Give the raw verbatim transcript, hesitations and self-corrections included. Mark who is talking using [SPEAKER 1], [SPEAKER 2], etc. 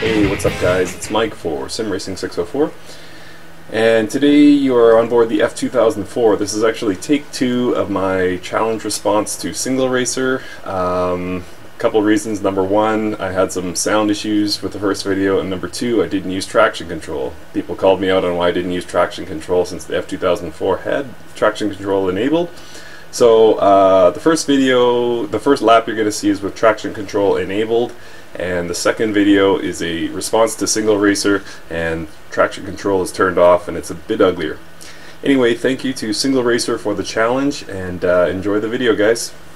[SPEAKER 1] Hey, what's up guys? It's Mike for Sim Racing six oh four, and today you are on board the F two thousand four. This is actually take two of my challenge response to SingleRacer. Um, a couple of reasons. Number one, I had some sound issues with the first video, and number two, I didn't use traction control. People called me out on why I didn't use traction control since the F two thousand four had traction control enabled. So uh, the first video, the first lap you're going to see is with traction control enabled, and the second video is a response to SingleRacer and traction control is turned off and it's a bit uglier. Anyway, thank you to SingleRacer for the challenge, and uh, enjoy the video guys.